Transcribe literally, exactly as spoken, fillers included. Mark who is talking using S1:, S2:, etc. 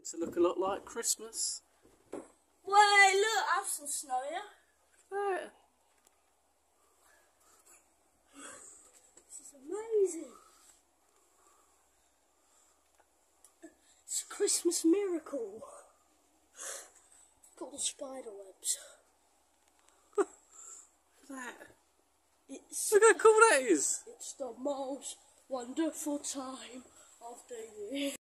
S1: to look a lot like Christmas.
S2: Wait, look, I have some snow here.
S1: There.
S2: This is amazing. It's a Christmas miracle. Got the spider webs.
S1: Look at that.
S2: It's,
S1: Look how cool that is.
S2: it's the most wonderful time of the year.